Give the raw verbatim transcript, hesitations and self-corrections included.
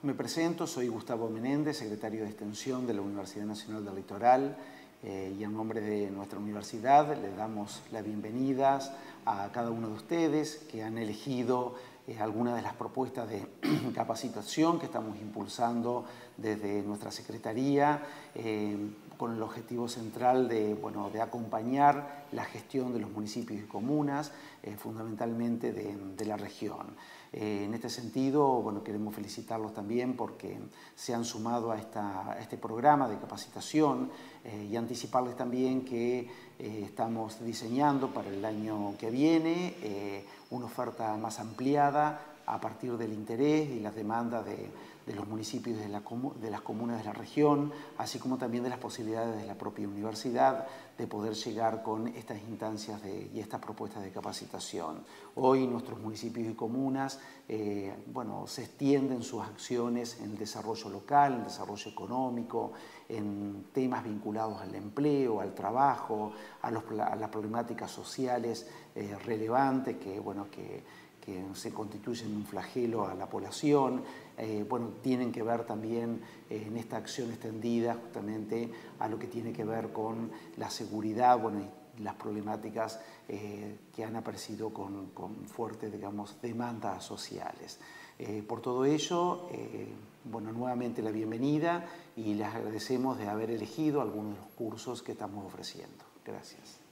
Me presento, soy Gustavo Menéndez, secretario de Extensión de la Universidad Nacional del Litoral, eh, y en nombre de nuestra universidad les damos las bienvenidas a cada uno de ustedes que han elegido eh, algunas de las propuestas de capacitación que estamos impulsando desde nuestra Secretaría, eh, con el objetivo central de, bueno, de acompañar la gestión de los municipios y comunas, eh, fundamentalmente de, de la región. Eh, en este sentido, bueno, queremos felicitarlos también porque se han sumado a, esta, a este programa de capacitación eh, y anticiparles también que eh, estamos diseñando para el año que viene eh, una oferta más ampliada a partir del interés y las demandas de, de los municipios de, la, de las comunas de la región, así como también de las posibilidades de la propia universidad de poder llegar con estas instancias de, y estas propuestas de capacitación. Hoy nuestros municipios y comunas eh, bueno, se extienden sus acciones en el desarrollo local, en el desarrollo económico, en temas vinculados al empleo, al trabajo, a, los, a las problemáticas sociales eh, relevantes que, bueno, que que se constituyen un flagelo a la población, eh, bueno, tienen que ver también eh, en esta acción extendida justamente a lo que tiene que ver con la seguridad, bueno, y las problemáticas eh, que han aparecido con, con fuertes, digamos, demandas sociales. Eh, por todo ello, eh, bueno, nuevamente la bienvenida y les agradecemos de haber elegido algunos de los cursos que estamos ofreciendo. Gracias.